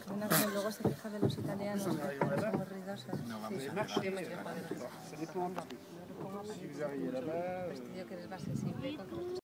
Una que luego se queja de los italianos, que son muy ruidosos. No vamos Sí, a hablar. yo me quejo de los. Ça dépend. Si vous arrivez là-bas... Yo que eres más sensible.